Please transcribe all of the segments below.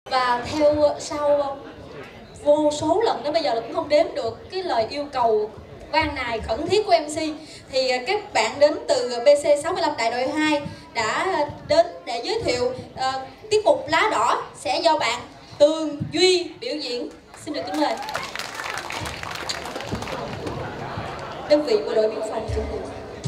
Và theo sau vô số lần đến bây giờ là cũng không đếm được cái lời yêu cầu van nài khẩn thiết của MC, thì các bạn đến từ BC65 đại đội 2 đã đến để giới thiệu tiết mục Lá Đỏ sẽ do bạn Tường Duy biểu diễn. Xin được kính mời đơn vị bộ đội biên phòng chủ nhiệm.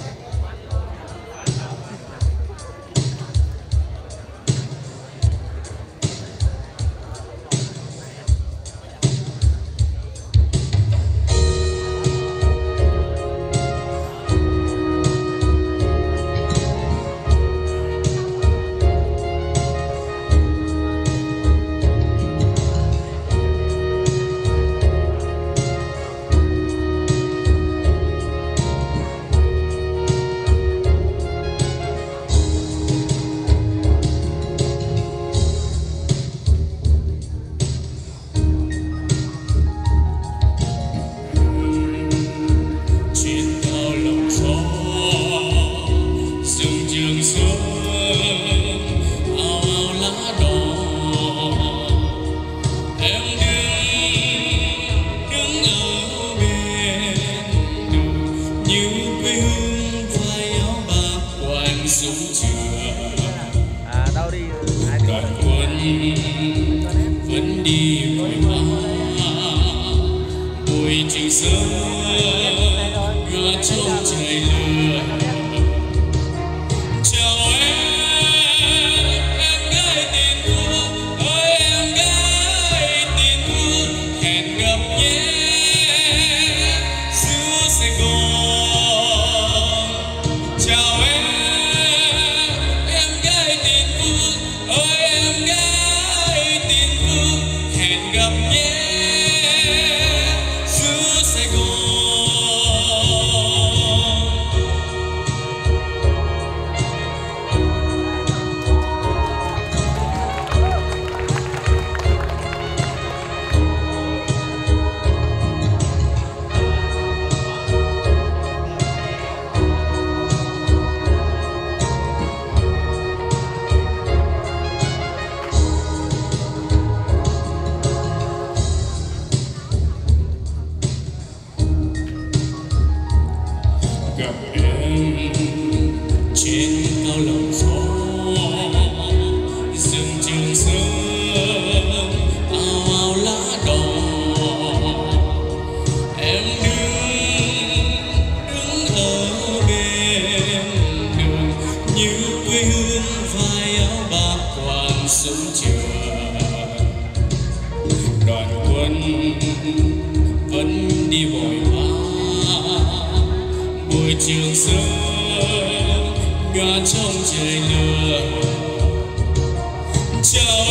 Vẫn đi vội vã buổi chiều sớm ngựa trông trời lừa. Chào em gái tiền phương, ơi em gái tiền phương, hẹn gặp nhé giữa Sài Gòn. Chào em gái tiền phương, ơi em gái tiền phương, hẹn gặp nhé giữa Sài Gòn. Gặp em trên cao lầu gió rừng Trường Sơn ào ào lá đỏ. Em đứng ở bên đường như quê hương vai áo bạc quàng súng trường. Đoàn quân vẫn đi vội vã buổi chiều sớm ngả trong trời lừa. Chào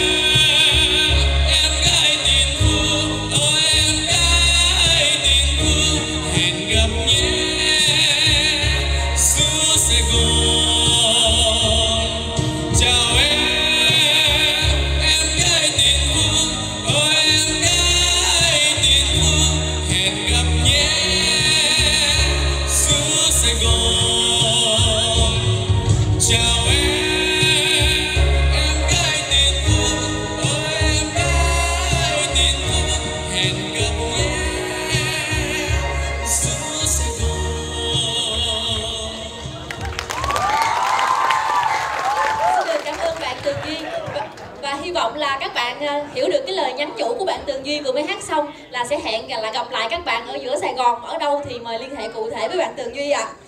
em gái tiền phương, ơi em gái tiền phương, hẹn gặp nhé giữa Sài Gòn. Chào em gái tiền phương, ơi em gái tiền phương, hẹn gặp nhé giữa Sài Gòn. Chào em gái tiền phương, ơi em gái tiền phương, hẹn gặp nhé giữa Sài Gòn. Xin được cảm ơn bạn Tường Duy và hy vọng là các bạn hiểu được cái lời nhắn nhủ của bạn Tường Duy vừa mới hát xong, là sẽ hẹn là gặp lại các bạn ở giữa Sài Gòn ở đâu thì mời liên hệ cụ thể với bạn Tường Duy ạ.